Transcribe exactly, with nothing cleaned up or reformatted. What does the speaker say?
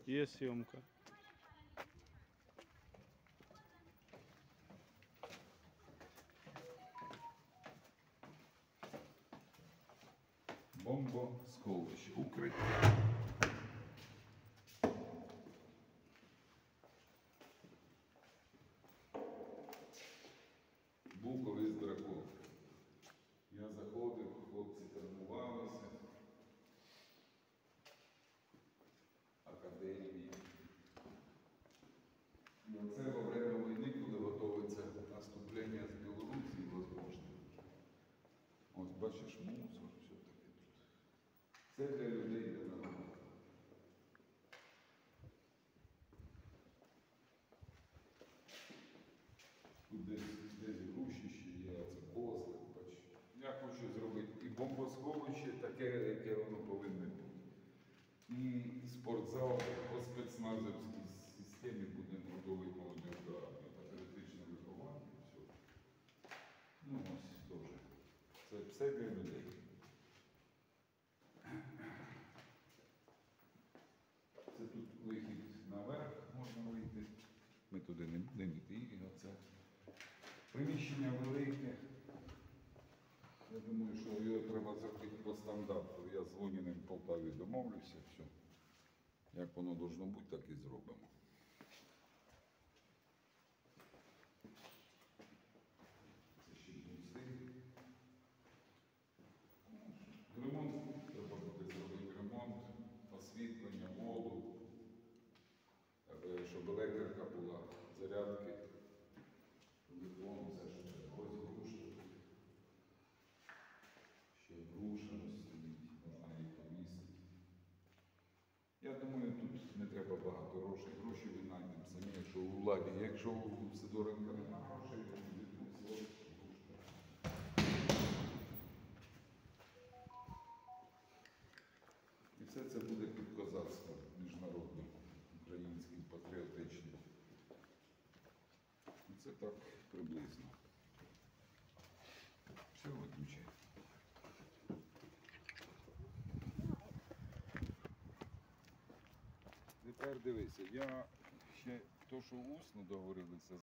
Є зйомка. Бомбосховище, укриття. Був колись дракон. Я заходив, хлопці тренувалися. Академії. І оце во время війни, коли готується наступлення з Білорусі, можливо. Ось бачиш мусор, що таке тут. Це для людей для народу. Тут десь, десь груші ще є, а це козли, бач. Я хочу зробити і бомбосховище таке, яке воно повинне бути. І спортзал по спецназовській системі будемо готовий молодіж до армії, патріотичне виховання, все. Ну ось теж. Це все для людей. Це тут вихід наверх, можна вийти. Ми туди не будемо йти. І оце приміщення велике. Я думаю, що його треба зробити по стандарту. Я з Луніним в Полтаві домовлюся, все. Як воно должно бути, так і зробимо. Це ще пустий. Ремонт, треба буде зробити ремонт, освітлення, воду, щоб електрика була, зарядки, телефон, все, що треба. Ось груша. Ще груша стоїть, можна її повісити. Я думаю, тут не треба багато грошей. Гроші ви знайдемо самі, якщо у владі. Якщо у Сидоренка немає грошей, то відбудь село. І все це буде під козацтвом міжнародним, українським, патріотичним. І це так приблизно. Все, виключай. Тепер дивися, я ще то, що усно договорилися.